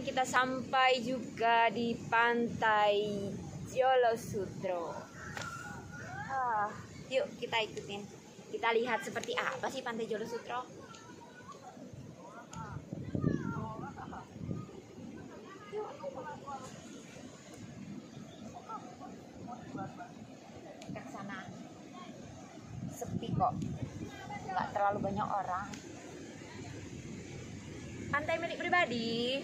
kita sampai juga di pantai Jolosutro. Yuk kita ikutin. Kita lihat seperti apa sih pantai Jolosutro. Kita ke sana. Sepi kok. Nggak terlalu banyak orang. Pantai milik pribadi.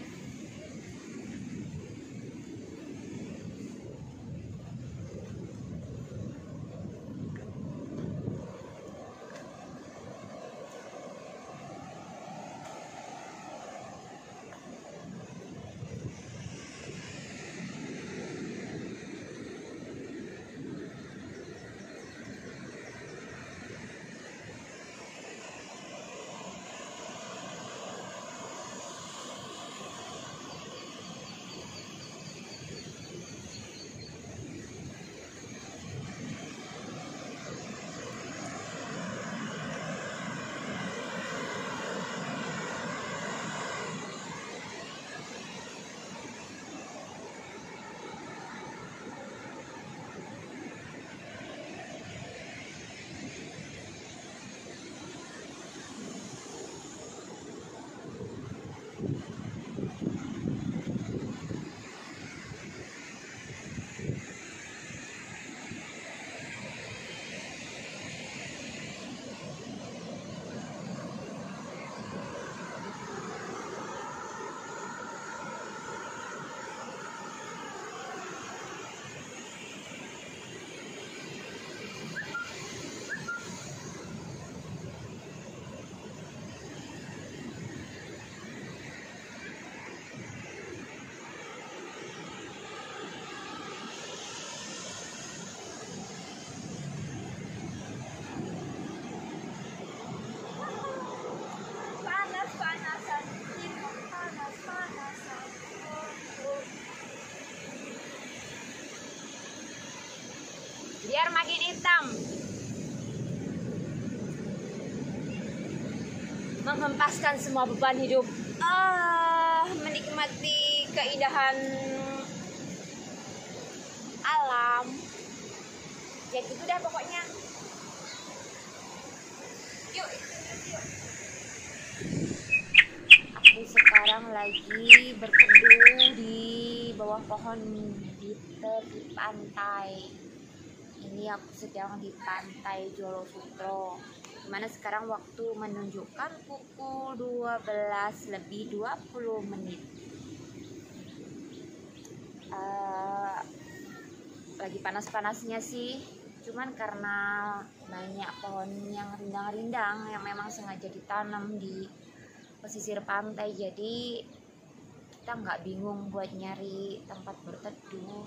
Biar makin hitam, menghempaskan semua beban hidup, menikmati keindahan alam. Ya gitu dah pokoknya. Yuk. Aku sekarang lagi berteduh di bawah pohon di tepi pantai. Ini aku sedang di pantai Jolosutro, dimana sekarang waktu menunjukkan pukul 12:20. Lagi panas-panasnya sih, cuman karena banyak pohon yang rindang-rindang yang memang sengaja ditanam di pesisir pantai, jadi kita nggak bingung buat nyari tempat berteduh.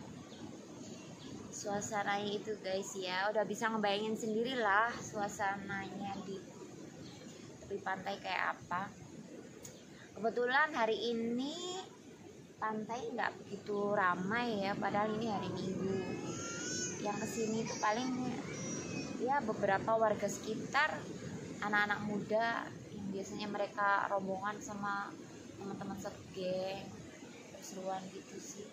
Suasananya itu guys ya, udah bisa ngebayangin sendirilah suasananya di tepi pantai kayak apa. Kebetulan hari ini pantai nggak begitu ramai ya, padahal ini hari Minggu. Yang kesini tuh paling ya beberapa warga sekitar, anak-anak muda yang biasanya mereka rombongan sama teman-teman segeng, seruan gitu sih.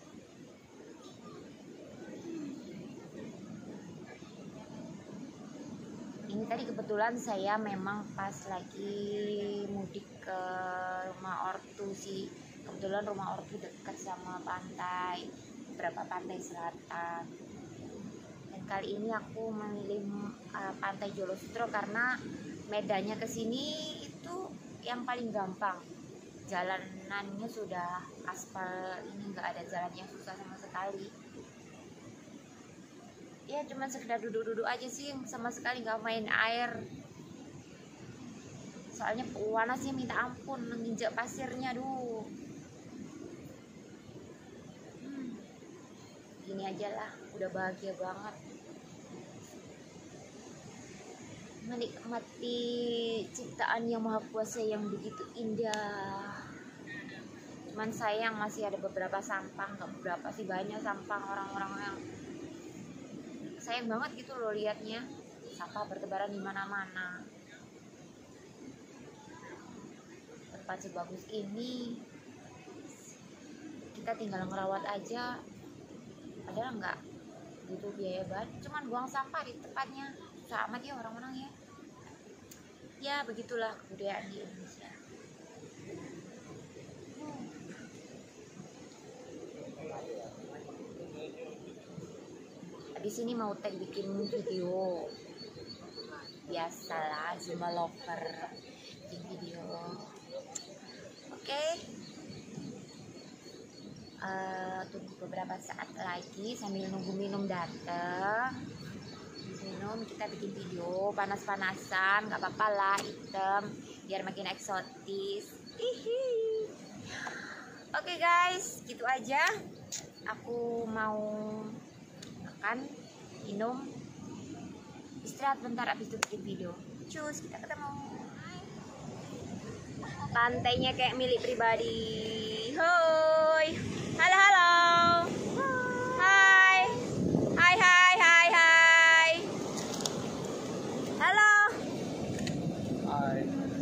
Ini tadi kebetulan saya memang pas lagi mudik ke rumah ortu sih. Kebetulan rumah ortu dekat sama pantai, beberapa pantai selatan. Dan kali ini aku memilih pantai Jolosutro karena medannya ke sini itu yang paling gampang. Jalanannya sudah aspal, ini nggak ada jalan yang susah sama sekali. Ya cuman sekedar duduk-duduk aja sih, sama sekali nggak main air. Soalnya panasnya minta ampun, menginjak pasirnya duh. Gini aja lah, udah bahagia banget. Menikmati ciptaan yang maha kuasa yang begitu indah. Cuman sayang masih ada beberapa sampah, nggak beberapa sih, banyak sampah orang-orang yang sayang banget gitu loh liatnya, sampah bertebaran di mana-mana. Tempat sebagus ini kita tinggal ngerawat aja, padahal nggak butuh biaya banget, cuman buang sampah di tempatnya. Susah amat ya orang-orang ya. Ya begitulah kebudayaan di Indonesia. Habis ini mau bikin video, biasalah Zumba lover, bikin video. Oke. Tunggu beberapa saat lagi sambil nunggu minum datang. Minum, kita bikin video panas-panasan, nggak apa-apa lah, hitam biar makin eksotis. Oke guys, gitu aja. Aku mau makan, minum, istirahat bentar, abis itu bikin video. Cus, kita ketemu. Pantainya kayak milik pribadi. Hoi, halo halo. Hai, hai hai hai hai. Halo. Hai.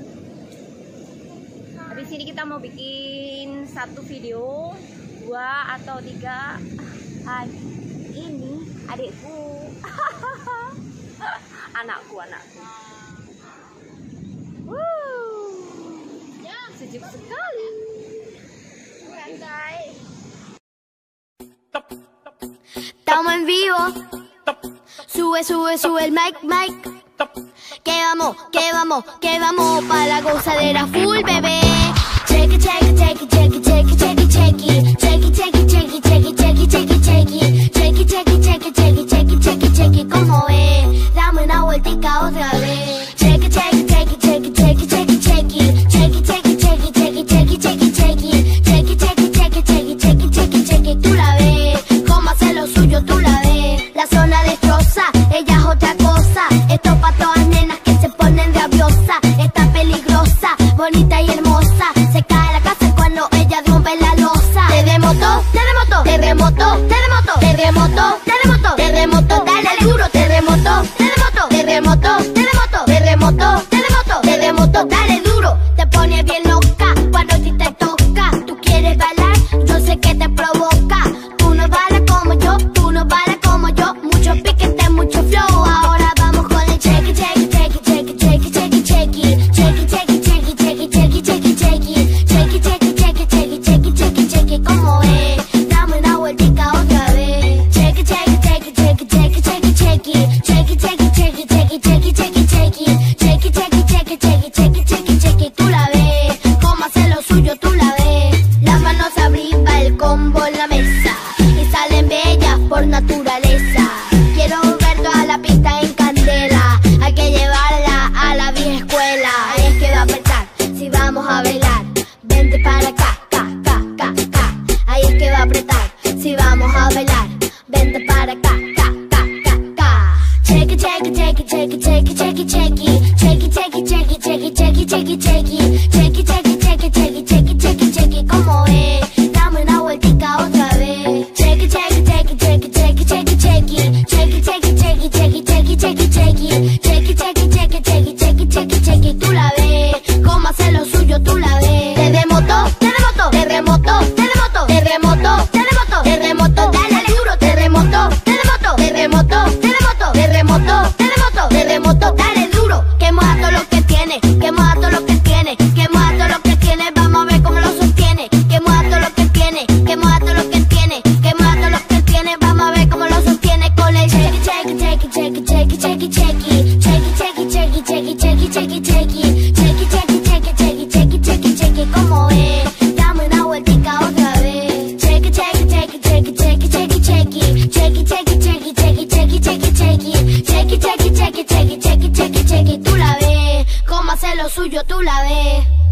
Habis ini kita mau bikin 1 video, 2 atau 3. Hai, ini adikku. anakku. Sejuk sekali. Estamos en vivo. Sube el mic. Que vamos para la gozadera full, bebé. Check it. Como es, dame una vueltica otra vez. Check it. Tú la ves, cómo hace lo suyo, tú la ves. La zona destroza, ella es otra cosa. Esto pa' todas nenas que se ponen rabiosas. Está peligrosa, bonita y hermosa. Se cae la casa cuando ella rompe la losa. Terremoto, dale duro. Terremoto, dale duro. Te pone bien loca cuando a ti te toca. Tú quieres bailar, yo sé que te provoca. Tú no bailas como yo, mucho piquete, mucho flow. Ahora vamos con el check it. Como es, dame una vueltica otra vez. Check it. Tú la ves, cómo hace lo suyo, tú la ves. Las manos arriba, el combo en la mesa y salen bellas por naturaleza. Quiero ver toda la pista en candela. Hay que llevarla a la vieja escuela. Ahí es que va a apretar, si vamos a bailar. Vente para acá, Ahí es que va a apretar, si vamos a bailar. Vente para acá, Check it. Como es, dame una vueltica otra vez. Check it. Tú la ves, cómo hace lo suyo, tú la ves. Terremoto, dale duro. Terremoto, dale duro. Quema todo lo que tiene, vamos a ver cómo lo sostiene. Quema todo lo que tiene, vamos a ver cómo lo sostiene con el check it. Como es, dame una vueltica otra vez. Check it. Tú la ves, cómo hace lo suyo, tú la ves.